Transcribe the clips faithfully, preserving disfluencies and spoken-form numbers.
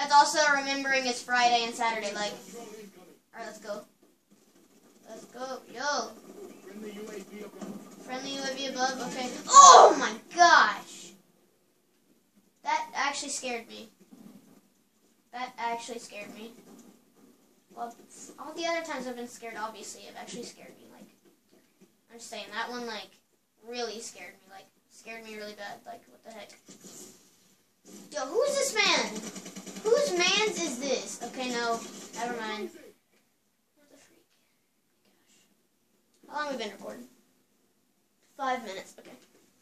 That's also remembering it's Friday and Saturday. Like, all right, let's go. Let's go, yo. Friendly U A V above. Okay. Oh my gosh. That actually scared me. That actually scared me. Well, all the other times I've been scared, obviously, have actually scared me. Like, I'm just saying, that one, like, really scared me. Like, scared me really bad. Like, what the heck? Yo, who's this man? Whose man's is this? Okay, no, never mind. What the freak? Gosh. How long have we been recording? Five minutes, okay.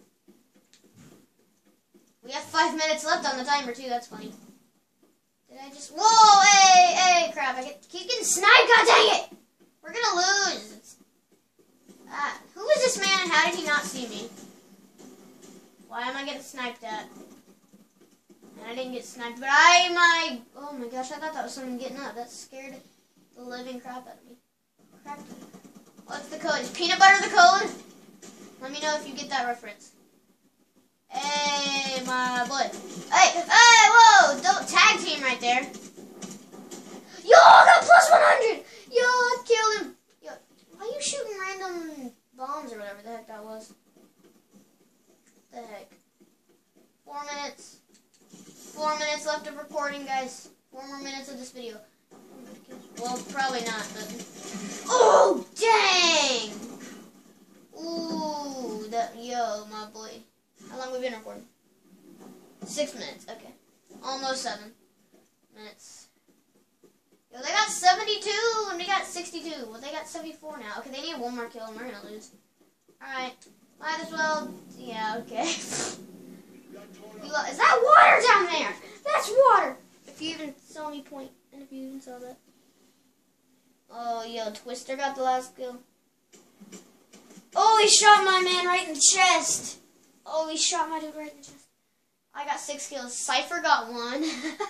We have five minutes left on the timer, too, that's funny. Did I just... Whoa, hey, hey, crap, I get, keep getting sniped, god dang it! We're gonna lose. It's, ah, who is this man and how did he not see me? Why am I getting sniped at? And I didn't get sniped, but I, my... Oh my gosh, I thought that was someone getting up. That scared the living crap out of me. Crap. What's the code? Is peanut butter the code? Let me know if you get that reference. Hey, my boy. Hey, hey, whoa! Don't tag team right there. Yo, I got plus one hundred! Yo, I killed him. Yo, why are you shooting random bombs or whatever the heck that was? What the heck? Four minutes. Four minutes left of recording, guys. Four more minutes of this video. Well, probably not, but... Oh, dang! Ooh, that, yo, my boy. How long have we been recording? Six minutes, okay. Almost seven minutes. Yo, they got seventy-two, and we got sixty-two. Well, they got seventy-four now. Okay, they need one more kill, and we're gonna lose. Alright, might as well, yeah, okay. Is that water down there? That's water! If you even saw me point, and if you even saw that. Oh, yo, Twister got the last kill. Oh, he shot my man right in the chest. Oh, he shot my dude right in the chest. I got six kills. Cypher got one.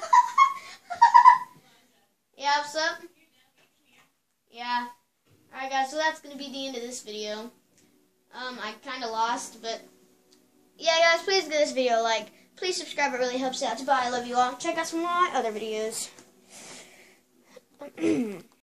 Yeah, what's up? Yeah. Alright, guys, so that's going to be the end of this video. Um, I kind of lost, but... Yeah, guys, please give this video a like. Please subscribe, it really helps out. Bye, I love you all. Check out some of my other videos.